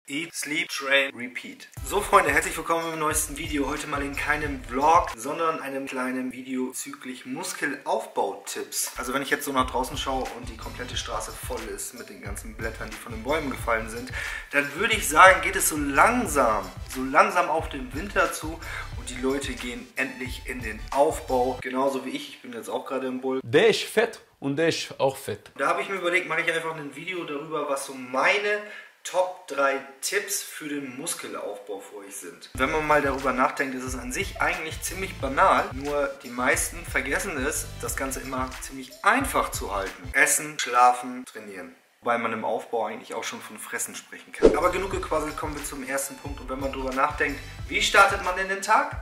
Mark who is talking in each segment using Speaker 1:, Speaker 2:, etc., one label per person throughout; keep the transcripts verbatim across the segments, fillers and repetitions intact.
Speaker 1: Eat, Sleep, Train, Repeat. So Freunde, herzlich willkommen im neuesten Video. Heute mal in keinem Vlog, sondern einem kleinen Video bezüglich Muskelaufbautipps. Also wenn ich jetzt so nach draußen schaue und die komplette Straße voll ist mit den ganzen Blättern, die von den Bäumen gefallen sind, dann würde ich sagen, geht es so langsam, so langsam auf den Winter zu und die Leute gehen endlich in den Aufbau. Genauso wie ich, ich bin jetzt auch gerade im Bulk.
Speaker 2: Der ist fett und der ist auch fett.
Speaker 1: Da habe ich mir überlegt, mache ich einfach ein Video darüber, was so meine Top drei Tipps für den Muskelaufbau für euch sind. Wenn man mal darüber nachdenkt, ist es an sich eigentlich ziemlich banal, nur die meisten vergessen es, das Ganze immer ziemlich einfach zu halten. Essen, schlafen, trainieren. Wobei man im Aufbau eigentlich auch schon von Fressen sprechen kann. Aber genug gequasselt, kommen wir zum ersten Punkt. Und wenn man darüber nachdenkt, wie startet man in den Tag?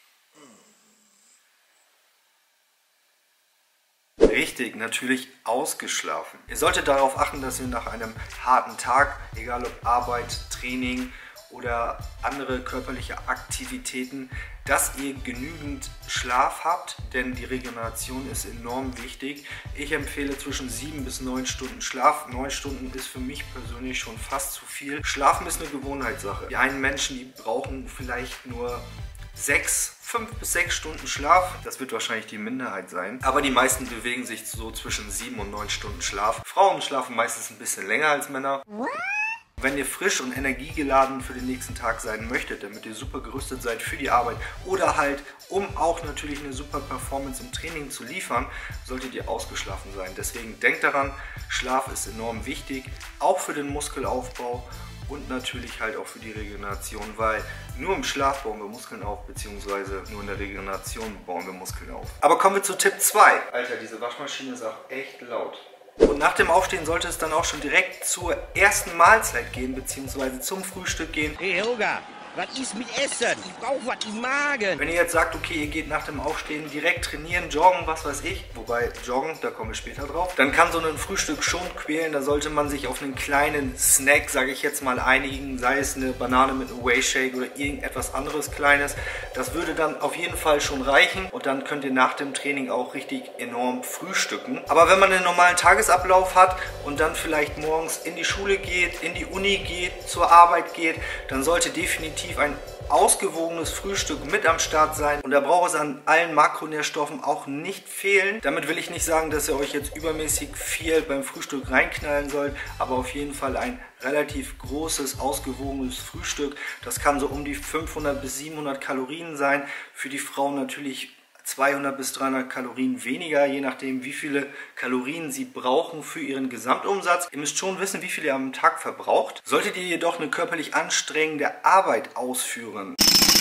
Speaker 1: Richtig, natürlich ausgeschlafen. Ihr solltet darauf achten, dass ihr nach einem harten Tag, egal ob Arbeit, Training oder andere körperliche Aktivitäten, dass ihr genügend Schlaf habt, denn die Regeneration ist enorm wichtig. Ich empfehle zwischen sieben bis neun Stunden Schlaf. neun Stunden ist für mich persönlich schon fast zu viel. Schlafen ist eine Gewohnheitssache. Die einen Menschen, die brauchen vielleicht nur sechs, fünf bis sechs Stunden Schlaf. Das wird wahrscheinlich die Minderheit sein. Aber die meisten bewegen sich so zwischen sieben und neun Stunden Schlaf. Frauen schlafen meistens ein bisschen länger als Männer. Wenn ihr frisch und energiegeladen für den nächsten Tag sein möchtet, damit ihr super gerüstet seid für die Arbeit oder halt, um auch natürlich eine super Performance im Training zu liefern, solltet ihr ausgeschlafen sein. Deswegen denkt daran, Schlaf ist enorm wichtig, auch für den Muskelaufbau. Und natürlich halt auch für die Regeneration, weil nur im Schlaf bauen wir Muskeln auf, beziehungsweise nur in der Regeneration bauen wir Muskeln auf. Aber kommen wir zu Tipp zwei. Alter, diese Waschmaschine ist auch echt laut. Und nach dem Aufstehen sollte es dann auch schon direkt zur ersten Mahlzeit gehen, beziehungsweise zum Frühstück gehen.
Speaker 3: Hey Helga, was ist mit Essen? Ich brauche was im Magen.
Speaker 1: Wenn ihr jetzt sagt, okay, ihr geht nach dem Aufstehen direkt trainieren, joggen, was weiß ich, wobei joggen, da kommen wir später drauf, dann kann so ein Frühstück schon quälen. Da sollte man sich auf einen kleinen Snack, sage ich jetzt mal, einigen, sei es eine Banane mit einem Whey-Shake oder irgendetwas anderes Kleines. Das würde dann auf jeden Fall schon reichen und dann könnt ihr nach dem Training auch richtig enorm frühstücken. Aber wenn man einen normalen Tagesablauf hat und dann vielleicht morgens in die Schule geht, in die Uni geht, zur Arbeit geht, dann sollte definitiv ein ausgewogenes Frühstück mit am Start sein und da braucht es an allen Makronährstoffen auch nicht fehlen. Damit will ich nicht sagen, dass ihr euch jetzt übermäßig viel beim Frühstück reinknallen sollt, aber auf jeden Fall ein relativ großes, ausgewogenes Frühstück. Das kann so um die fünfhundert bis siebenhundert Kalorien sein. Für die Frauen natürlich zweihundert bis dreihundert Kalorien weniger, je nachdem wie viele Kalorien sie brauchen für ihren Gesamtumsatz. Ihr müsst schon wissen, wie viel ihr am Tag verbraucht. Solltet ihr jedoch eine körperlich anstrengende Arbeit ausführen,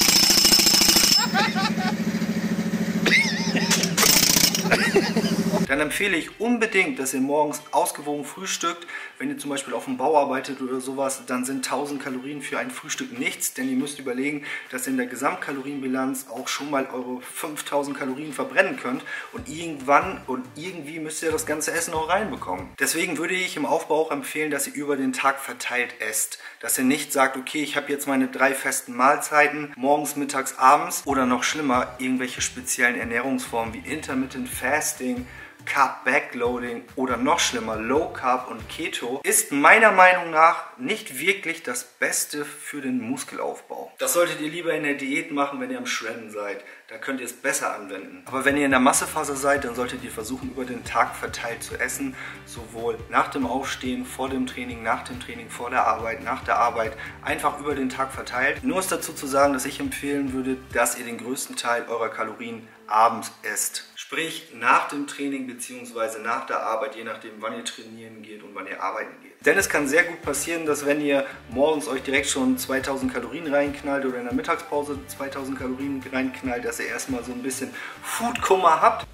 Speaker 1: dann empfehle ich unbedingt, dass ihr morgens ausgewogen frühstückt. Wenn ihr zum Beispiel auf dem Bau arbeitet oder sowas, dann sind tausend Kalorien für ein Frühstück nichts, denn ihr müsst überlegen, dass ihr in der Gesamtkalorienbilanz auch schon mal eure fünftausend Kalorien verbrennen könnt und irgendwann und irgendwie müsst ihr das ganze Essen auch reinbekommen. Deswegen würde ich im Aufbau auch empfehlen, dass ihr über den Tag verteilt esst. Dass ihr nicht sagt, okay, ich habe jetzt meine drei festen Mahlzeiten, morgens, mittags, abends oder noch schlimmer, irgendwelche speziellen Ernährungsformen wie Intermittent Fasting, Carb Backloading oder noch schlimmer Low Carb und Keto ist meiner Meinung nach nicht wirklich das Beste für den Muskelaufbau. Das solltet ihr lieber in der Diät machen, wenn ihr am Shredden seid. Da könnt ihr es besser anwenden. Aber wenn ihr in der Massephase seid, dann solltet ihr versuchen, über den Tag verteilt zu essen. Sowohl nach dem Aufstehen, vor dem Training, nach dem Training, vor der Arbeit, nach der Arbeit. Einfach über den Tag verteilt. Nur ist dazu zu sagen, dass ich empfehlen würde, dass ihr den größten Teil eurer Kalorien abends esst. Sprich nach dem Training bzw. nach der Arbeit, je nachdem wann ihr trainieren geht und wann ihr arbeiten geht. Denn es kann sehr gut passieren, dass wenn ihr morgens euch direkt schon zweitausend Kalorien reinknallt oder in der Mittagspause zweitausend Kalorien reinknallt, dass ihr erstmal so ein bisschen Foodkummer habt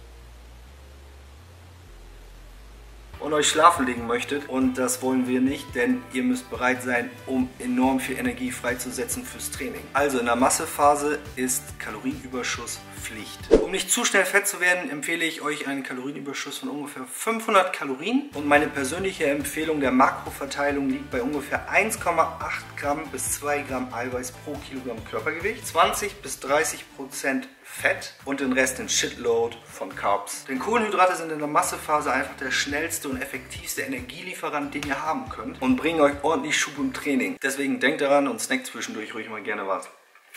Speaker 1: und euch schlafen legen möchtet. Und das wollen wir nicht, denn ihr müsst bereit sein, um enorm viel Energie freizusetzen fürs Training. Also in der Massephase ist Kalorienüberschuss Pflicht. Um nicht zu schnell fett zu werden, empfehle ich euch einen Kalorienüberschuss von ungefähr fünfhundert Kalorien. Und meine persönliche Empfehlung der Makroverteilung liegt bei ungefähr eins Komma acht Gramm bis zwei Gramm Eiweiß pro Kilogramm Körpergewicht, zwanzig bis dreißig Prozent Fett und den Rest in Shitload von Carbs. Denn Kohlenhydrate sind in der Massephase einfach der schnellste und effektivste Energielieferant, den ihr haben könnt und bringen euch ordentlich Schub im Training. Deswegen denkt daran und snackt zwischendurch ruhig mal gerne was.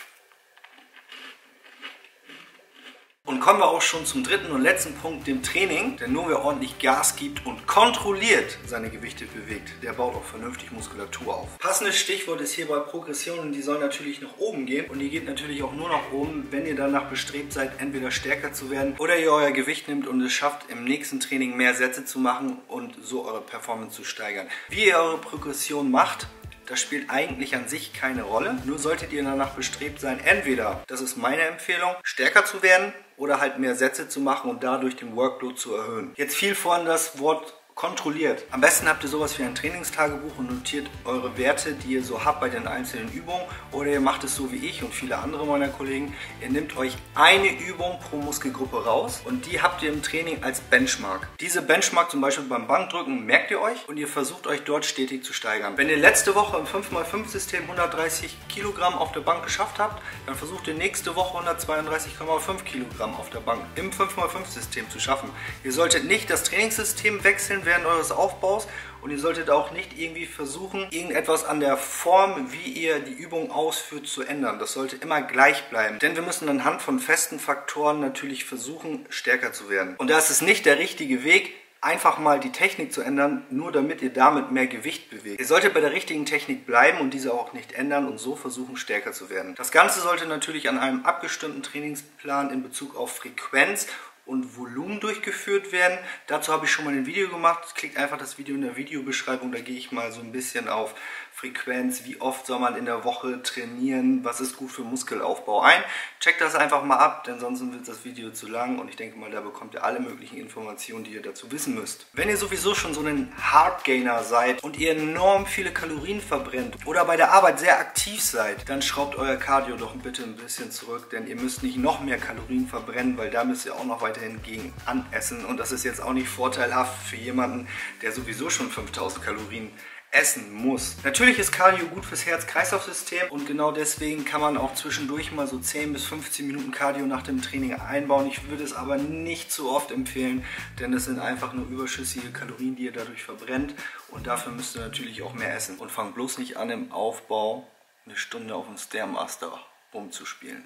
Speaker 1: Und kommen wir auch schon zum dritten und letzten Punkt, dem Training. Denn nur wer ordentlich Gas gibt und kontrolliert seine Gewichte bewegt, der baut auch vernünftig Muskulatur auf. Passendes Stichwort ist hierbei Progression und die soll natürlich nach oben gehen. Und die geht natürlich auch nur nach oben, wenn ihr danach bestrebt seid, entweder stärker zu werden oder ihr euer Gewicht nimmt und es schafft, im nächsten Training mehr Sätze zu machen und so eure Performance zu steigern. Wie ihr eure Progression macht, das spielt eigentlich an sich keine Rolle. Nur solltet ihr danach bestrebt sein, entweder, das ist meine Empfehlung, stärker zu werden oder halt mehr Sätze zu machen und dadurch den Workload zu erhöhen. Jetzt fiel vorhin das Wort kontrolliert. Am besten habt ihr sowas wie ein Trainingstagebuch und notiert eure Werte, die ihr so habt bei den einzelnen Übungen. Oder ihr macht es so wie ich und viele andere meiner Kollegen. Ihr nehmt euch eine Übung pro Muskelgruppe raus und die habt ihr im Training als Benchmark. Diese Benchmark zum Beispiel beim Bankdrücken merkt ihr euch und ihr versucht euch dort stetig zu steigern. Wenn ihr letzte Woche im fünf mal fünf System hundertdreißig Kilogramm auf der Bank geschafft habt, dann versucht ihr nächste Woche hundertzweiunddreißig Komma fünf Kilogramm auf der Bank im fünf mal fünf System zu schaffen. Ihr solltet nicht das Trainingssystem wechseln während eures Aufbaus und ihr solltet auch nicht irgendwie versuchen, irgendetwas an der Form, wie ihr die Übung ausführt, zu ändern. Das sollte immer gleich bleiben, denn wir müssen anhand von festen Faktoren natürlich versuchen, stärker zu werden. Und da ist es nicht der richtige Weg, einfach mal die Technik zu ändern, nur damit ihr damit mehr Gewicht bewegt. Ihr solltet bei der richtigen Technik bleiben und diese auch nicht ändern und so versuchen, stärker zu werden. Das Ganze sollte natürlich an einem abgestimmten Trainingsplan in Bezug auf Frequenz und Volumen durchgeführt werden. Dazu habe ich schon mal ein Video gemacht. Klickt einfach das Video in der Videobeschreibung, da gehe ich mal so ein bisschen auf Frequenz, wie oft soll man in der Woche trainieren, was ist gut für Muskelaufbau ein. Checkt das einfach mal ab, denn sonst wird das Video zu lang und ich denke mal, da bekommt ihr alle möglichen Informationen, die ihr dazu wissen müsst. Wenn ihr sowieso schon so ein Hardgainer seid und ihr enorm viele Kalorien verbrennt oder bei der Arbeit sehr aktiv seid, dann schraubt euer Cardio doch bitte ein bisschen zurück, denn ihr müsst nicht noch mehr Kalorien verbrennen, weil da müsst ihr auch noch weiterhin gegen anessen und das ist jetzt auch nicht vorteilhaft für jemanden, der sowieso schon fünftausend Kalorien essen muss. Natürlich ist Cardio gut fürs Herz-Kreislauf-System und genau deswegen kann man auch zwischendurch mal so zehn bis fünfzehn Minuten Cardio nach dem Training einbauen. Ich würde es aber nicht so oft empfehlen, denn es sind einfach nur überschüssige Kalorien, die ihr dadurch verbrennt und dafür müsst ihr natürlich auch mehr essen. Und fangt bloß nicht an, im Aufbau eine Stunde auf dem Stairmaster rumzuspielen.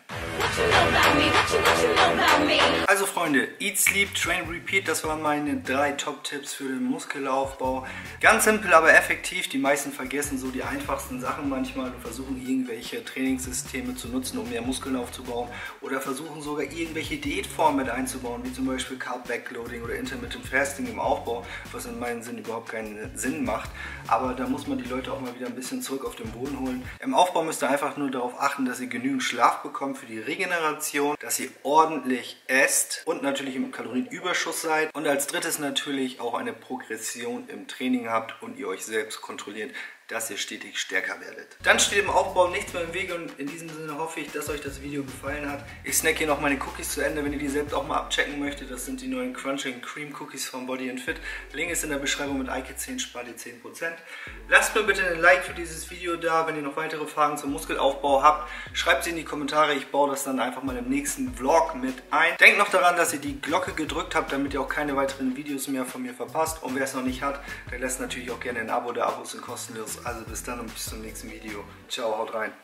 Speaker 1: Also Freunde, Eat, Sleep, Train, Repeat, das waren meine drei Top-Tipps für den Muskelaufbau. Ganz simpel, aber effektiv. Die meisten vergessen so die einfachsten Sachen manchmal und versuchen irgendwelche Trainingssysteme zu nutzen, um mehr Muskeln aufzubauen oder versuchen sogar irgendwelche Diätformen mit einzubauen, wie zum Beispiel Carb Backloading oder Intermittent Fasting im Aufbau, was in meinem Sinn überhaupt keinen Sinn macht. Aber da muss man die Leute auch mal wieder ein bisschen zurück auf den Boden holen. Im Aufbau müsst ihr einfach nur darauf achten, dass ihr genügend Schlaf bekommt für die Regeneration, dass ihr ordentlich esst und natürlich im Kalorienüberschuss seid und als drittes natürlich auch eine Progression im Training habt und ihr euch selbst kontrolliert, dass ihr stetig stärker werdet. Dann steht im Aufbau nichts mehr im Wege und in diesem Sinne hoffe ich, dass euch das Video gefallen hat. Ich snack hier noch meine Cookies zu Ende, wenn ihr die selbst auch mal abchecken möchtet. Das sind die neuen Crunching Cream Cookies von Body and Fit. Link ist in der Beschreibung mit Eike zehn, spart ihr zehn Prozent. Lasst mir bitte einen Like für dieses Video da, wenn ihr noch weitere Fragen zum Muskelaufbau habt. Schreibt sie in die Kommentare, ich baue das dann einfach mal im nächsten Vlog mit ein. Denkt noch daran, dass ihr die Glocke gedrückt habt, damit ihr auch keine weiteren Videos mehr von mir verpasst. Und wer es noch nicht hat, der lässt natürlich auch gerne ein Abo. Der Abos sind kostenlos. Also bis dann und bis zum nächsten Video. Ciao, haut rein.